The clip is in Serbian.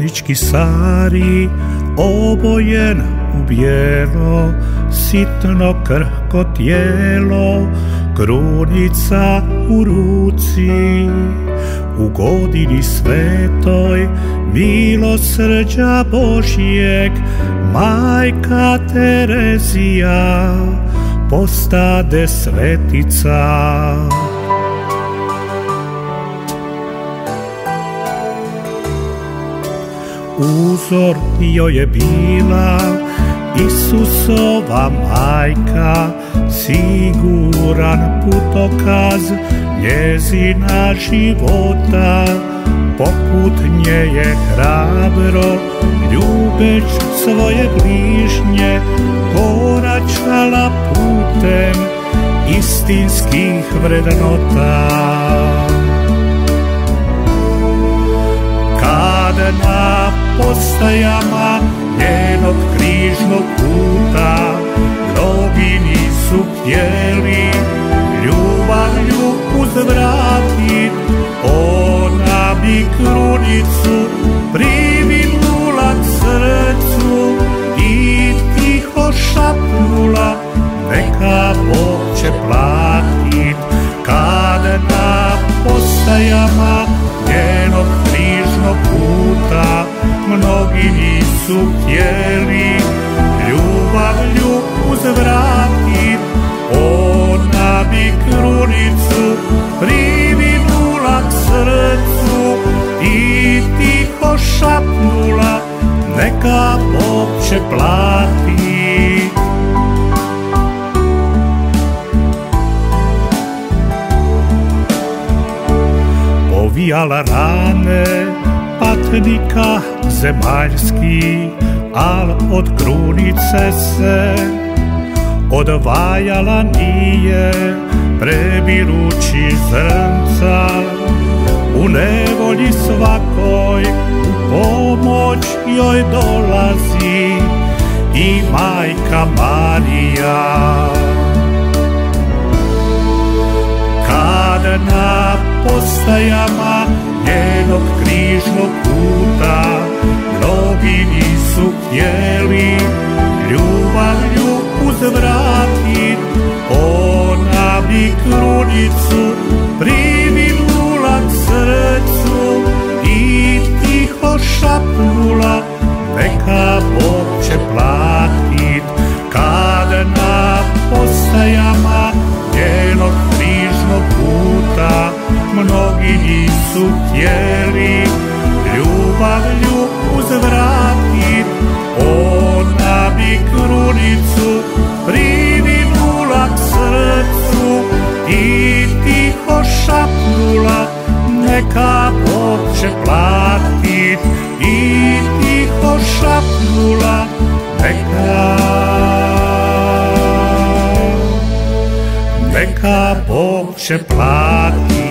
Božićki Sari, obojen u bijelo, sitno krhko tijelo, krunica u ruci. U godini svetoj milosrđa Božjeg, majka Terezija postade svetica. Uzor joj je bila Isusova majka, siguran putokaz njezina života. Poput nje je hrabro, ljubeć svoje bližnje, koračala putem istinskih vrednota. Kad na postajama njenog križnog puta mnogi nisu htjeli ljubavlju uzvratit, ona bi krunicu privinula k srcu i tiho šapnula, neka Bog će platit. Kad na postajama njenog križnog puta mnogi nisu htjeli ljubavlju uzvratit, ona bi krunicu privinula k srcu i tiho šapnula, neka Bog će platit. Povijala rane patnika zemaljski, al od krunice se odvajala nije, prebirući zrnca. U nevolji svakoj u pomoć joj dolazi i majka Marija. Kad na postajama njenog križnog puta mnogi nisu htjeli ljubavlju uzvratit, ona bi krunicu privinula k srcu i tiho šapnula, neka Bog će platit. Kad na postajama njenog križnog puta mnogi nisu htjeli ljubavlju uzvratit, ona bi krunicu privinula k srcu i tiho šapnula, neka Bog će platit. I tiho šapnula, neka Bog će platit.